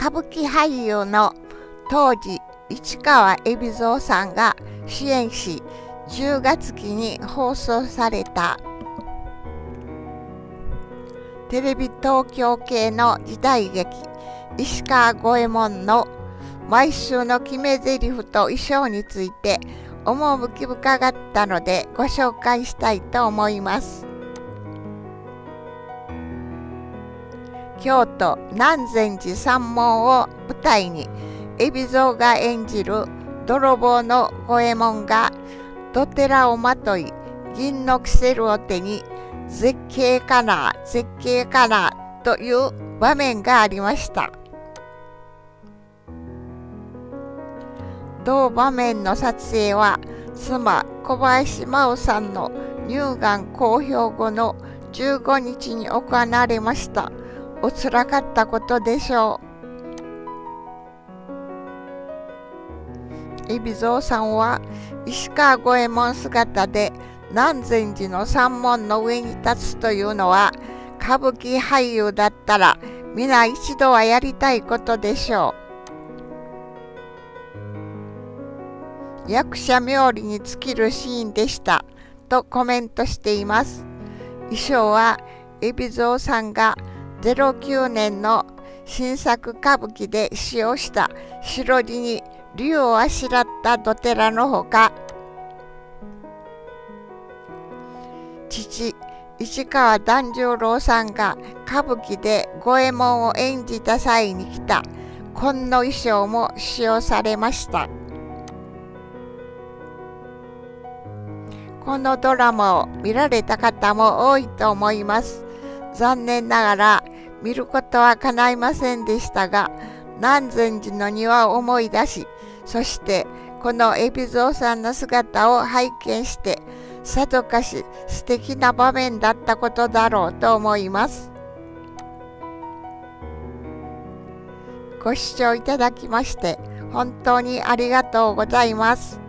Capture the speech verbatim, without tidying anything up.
歌舞伎俳優の当時市川海老蔵さんが主演し、じゅうがつ期に放送されたテレビ東京系の時代劇石川五右衛門の毎週の決め台詞と衣装について趣深かったのでご紹介したいと思います。京都南禅寺三門を舞台に海老蔵が演じる泥棒の五右衛門がどてらをまとい銀のキセルを手に絶景かな絶景かなという場面がありました。同場面の撮影は妻小林真央さんの乳がん公表後のじゅうごにちに行われました。おつらかったことでしょう。海老蔵さんは石川五右衛門姿で南禅寺の三門の上に立つというのは、歌舞伎俳優だったら皆一度はやりたいことでしょう。役者冥利に尽きるシーンでしたとコメントしています。衣装は海老蔵さんがゼロきゅうねんの新作歌舞伎で使用した白地に竜をあしらったどてらのほか、父市川團十郎さんが歌舞伎で五右衛門を演じた際に着た紺の衣装も使用されました。このドラマを見られた方も多いと思います。残念ながら見ることは叶いませんでしたが、南禅寺の庭を思い出し、そしてこの海老蔵さんの姿を拝見して、さぞかし素敵な場面だったことだろうと思います。ご視聴いただきまして本当にありがとうございます。